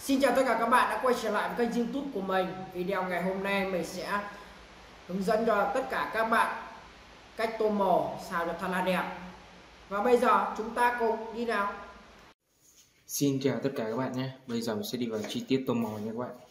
Xin chào tất cả các bạn đã quay trở lại với kênh YouTube của mình. Video ngày hôm nay mình sẽ hướng dẫn cho tất cả các bạn cách tô màu sao cho thật là đẹp. Và bây giờ chúng ta cùng đi nào. Xin chào tất cả các bạn nhé. Bây giờ mình sẽ đi vào chi tiết tô màu nha các bạn.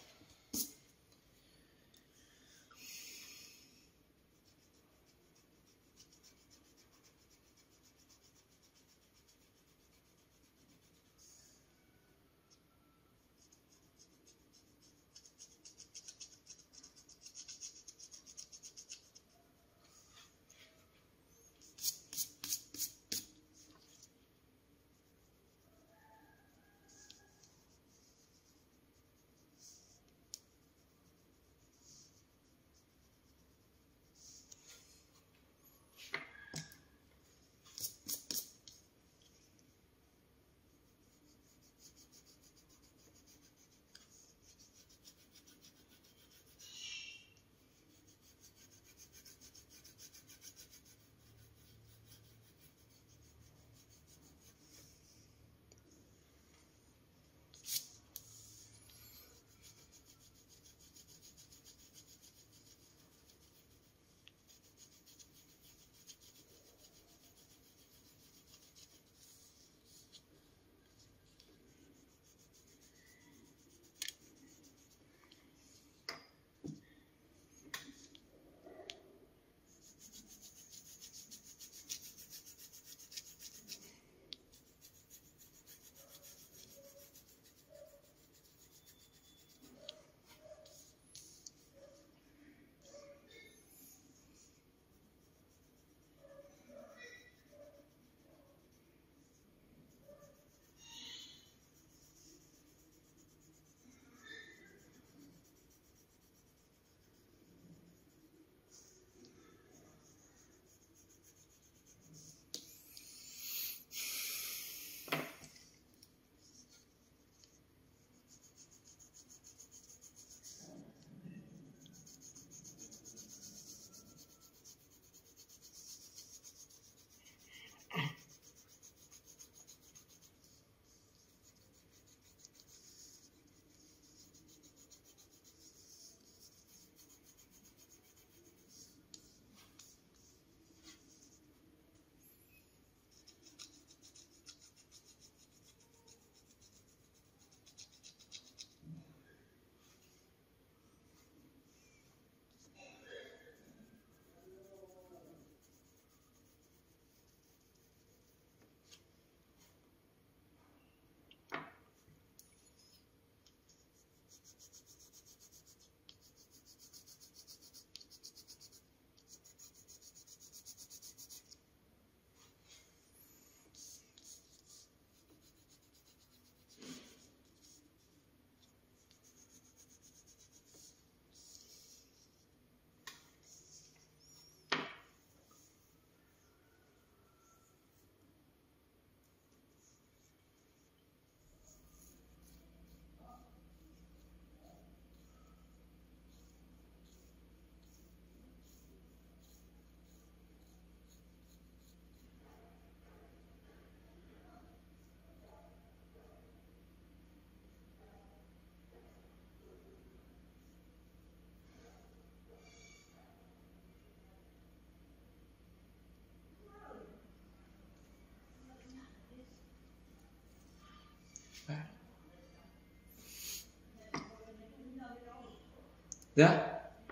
Dạ.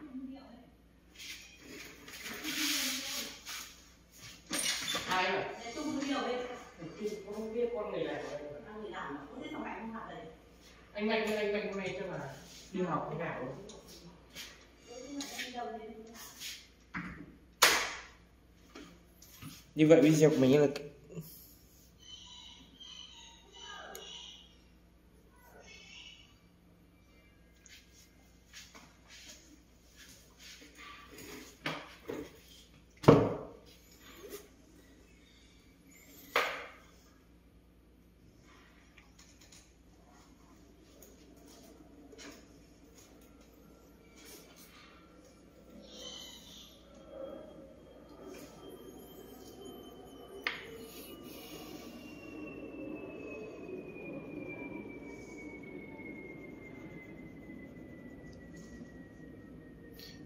Ai vậy? Không biết con người này. Anh Mạnh hôm nay cho là đi học thế nào? Như vậy video của mình là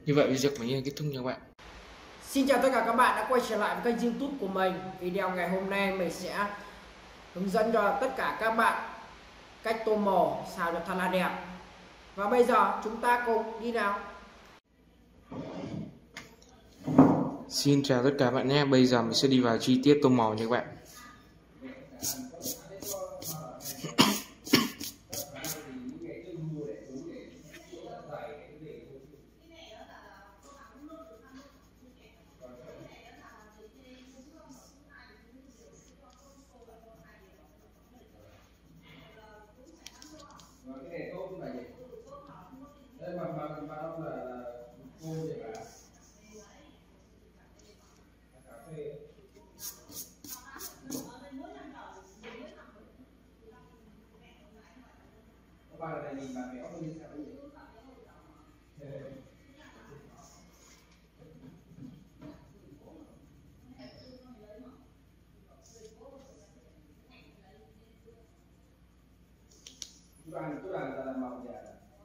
Như vậy video của mình kết thúc nha các bạn. Xin chào tất cả các bạn đã quay trở lại với kênh YouTube của mình. Video ngày hôm nay mình sẽ hướng dẫn cho tất cả các bạn cách tô màu sao cho thật là đẹp. Và bây giờ chúng ta cùng đi nào. Xin chào tất cả các bạn nhé. Bây giờ mình sẽ đi vào chi tiết tô màu nha các bạn. Cái này tốt là gì? Đây mà ông là cô vậy bà? Cà phê. Các bạn là nhìn bà béo hơn như sao vậy? Chú đoàn là màu gì ạ?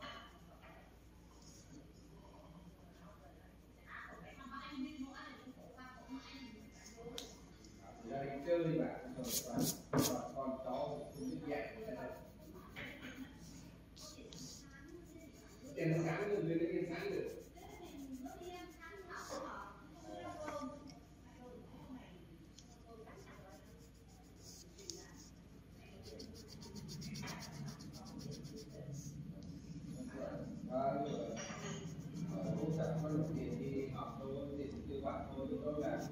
Ra đi chơi mà con chó cũng biết dạy tiền nó cắn được, lên cắn được. Bố sợ con lục tiền đi học thôi, tiền tư bản thôi, tôi là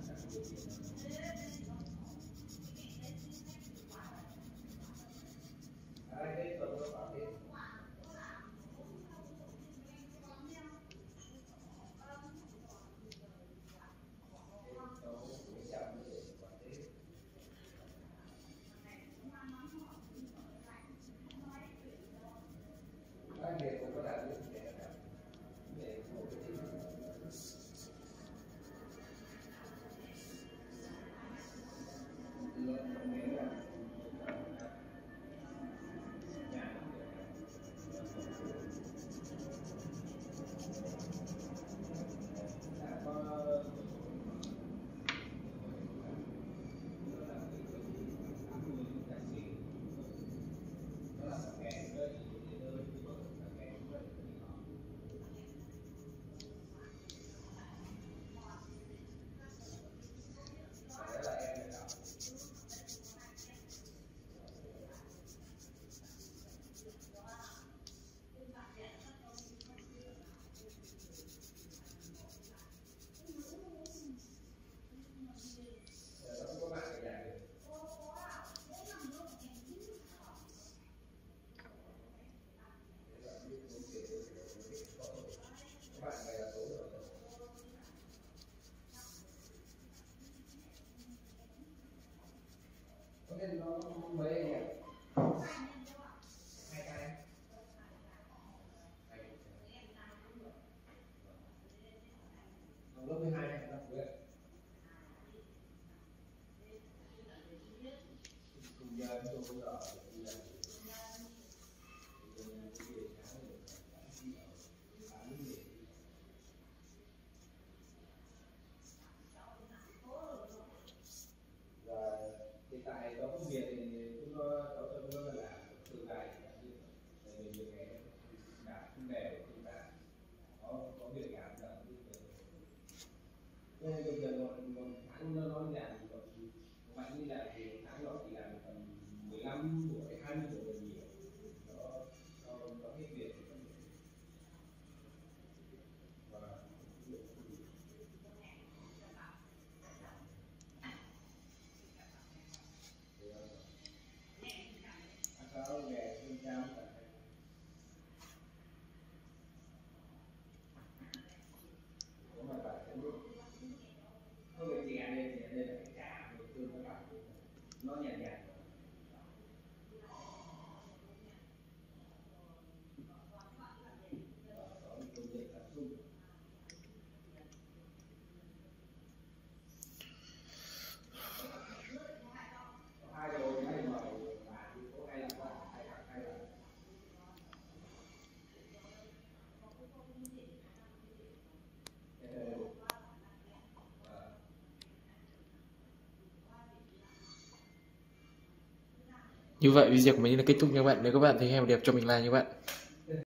Như vậy video của mình là kết thúc nha các bạn. Nếu các bạn thấy hay và đẹp cho mình like nha các bạn.